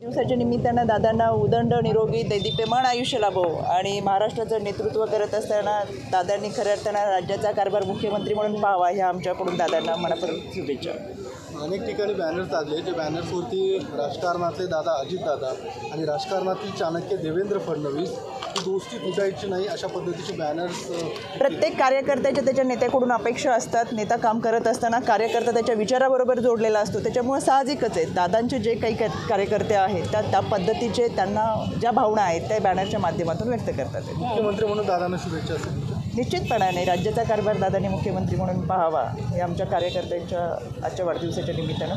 दिवसाच्या निमित्तानं दादांना उदंड निरोगी दैदिप्यमान आयुष्य लाभो आणि महाराष्ट्राचं नेतृत्व करत असताना दादांनी खऱ्या अर्थानं राज्याचा कारभार मुख्यमंत्री म्हणून पाहावा ह्या आमच्याकडून दादांना मनापूर्वक शुभेच्छा। अनेक ठिकाणी बॅनर्स लागले, जे बॅनर्सवरती राजकारणातले दादा अजितदादा आणि राजकारणातील चाणक्य देवेंद्र फडणवीस ही दोस्ती तुटायची नाही अशा पद्धतीचे बॅनर्स प्रत्येक कार्यकर्त्याच्या त्याच्या नेत्याकडून अपेक्षा असतात। नेता काम करत असताना कार्यकर्ता त्याच्या विचाराबरोबर जोडलेला असतो, त्याच्यामुळे साहजिकच आहे दादांचे जे काही कार्यकर्ते आहेत त्या पद्धतीचे त्यांना ज्या भावना आहेत त्या बॅनरच्या माध्यमातून व्यक्त करतात। मुख्यमंत्री म्हणून दादांना शुभेच्छा असेल। निश्चितपणाने राज्याचा कारभार दादांनी मुख्यमंत्री म्हणून पाहावा हे आमच्या कार्यकर्त्यांच्या आजच्या वाढदिवसाच्या निमित्तानं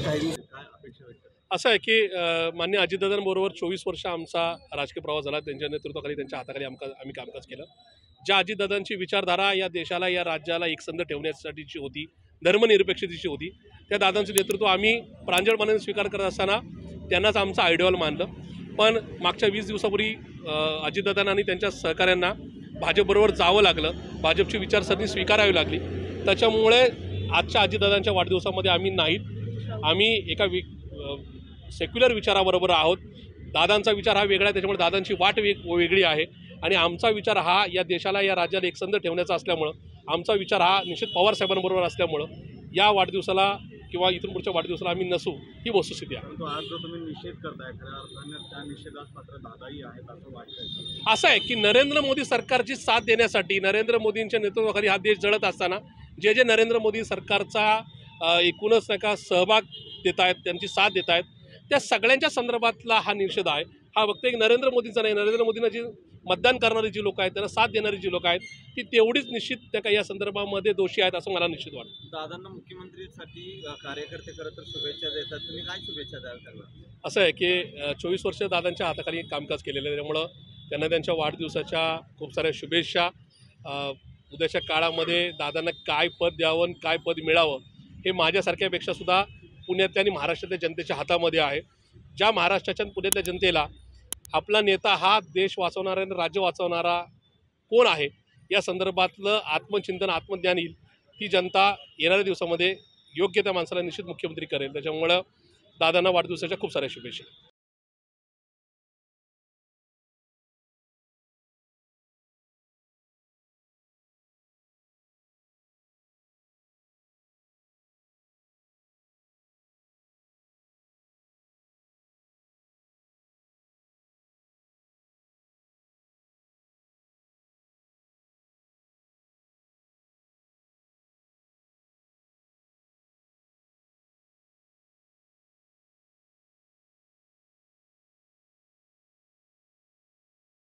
असं आहे की मान्य अजितदादांबरोबर 24 वर्ष आमचा राजकीय प्रवास झाला। त्यांच्या नेतृत्वाखाली त्यांच्या हाताखाली आम्ही कामकाज केलं। ज्या अजितदादांची विचारधारा या देशाला या राज्याला एकसंध ठेवण्यासाठीची होती, धर्मनिरपेक्षतेची होती, त्या दादांचं नेतृत्व आम्ही प्रांजळपणाने स्वीकार करत असताना त्यांनाच आमचं आयडियल मानलं। पण मागच्या 20 दिवसापूर्वी अजितदादांना आणि त्यांच्या सहकाऱ्यांना भाजपबरोबर जावं लागलं, भाजपची विचारसरणी स्वीकारावी लागली। त्याच्यामुळे आजच्या अजितदादांच्या वाढदिवसामध्ये आम्ही नाहीत, आम्ही एका सेक्युलर विचाराबरोबर आहोत। दादांचा विचार हा वेगळा आहे, त्याच्यामुळे दादांची वाट वेगळी आहे आणि आमचा विचार हा या देशाला या राज्याला एकसंध ठेवण्याचा असल्यामुळं, आमचा विचार हा निश्चित पवार साहेबांबरोबर असल्यामुळं या वाढदिवसाला किंवा इथून पुढच्या वाढदिवसाला आम्ही नसू ही वस्तुस्थिती आहे। तो आज जो तुम्ही निषेध करताय खऱ्या अर्थाने त्या निषेधास मात्र दादाही आहेत असं वाटतंय। असं आहे की नरेंद्र मोदी सरकारची साथ देण्यासाठी, नरेंद्र मोदींच्या नेतृत्वाखाली हा देश जळत असताना जे जे नरेंद्र मोदी सरकारचा एकूणच नका सहभाग देत आहेत, त्यांची साथ देत आहेत, त्या सगळ्यांच्या संदर्भातला हा निषेध आहे। हा फक्त एक नरेंद्र मोदींचा नाही, नरेंद्र मोदींना जी मतदान करणारी जी लोक आहेत, त्यांना साथ देणारी जी लोक आहेत ती तेवढीच निश्चित त्या काही या संदर्भामध्ये दोषी आहेत असं मला निश्चित वाटतं। दादांना मुख्यमंत्रीसाठी कार्यकर्ते खरं तर शुभेच्छा देतात, तुम्ही काय शुभेच्छा द्याल त्यांना? असं आहे की 24 वर्ष दादांच्या हाताखाली कामकाज केलेलं आहे, त्यामुळं त्यांना त्यांच्या वाढदिवसाच्या खूप साऱ्या शुभेच्छा। उद्याच्या काळामध्ये दादांना काय पद द्यावं आणि काय पद मिळावं हे माझ्यासारख्यापेक्षा सुद्धा पुण्यातल्या आणि महाराष्ट्रातल्या जनतेच्या हातामध्ये आहे। ज्या महाराष्ट्राच्या आणि पुण्यातल्या जनतेला आपला नेता हा देश वाचवणारा आणि राज्य वाचवणारा कोण आहे या संदर्भातलं आत्मचिंतन, आत्मज्ञान येईल, ती जनता येणाऱ्या दिवसामध्ये योग्य त्या माणसाला निश्चित मुख्यमंत्री करेल। त्याच्यामुळं दादांना वाढदिवसाच्या खूप साऱ्या शुभेच्छा।